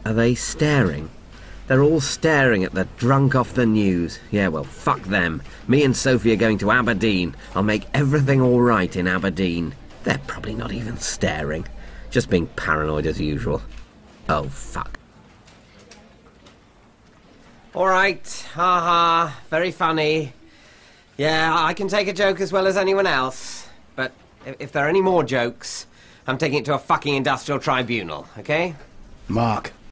Are they staring? They're all staring at the drunk off the news. Yeah, well, fuck them. Me and Sophie are going to Aberdeen. I'll make everything all right in Aberdeen. They're probably not even staring. Just being paranoid as usual. Oh, fuck. All right, haha, very funny. Yeah, I can take a joke as well as anyone else. But if there are any more jokes, I'm taking it to a fucking industrial tribunal, okay? Mark.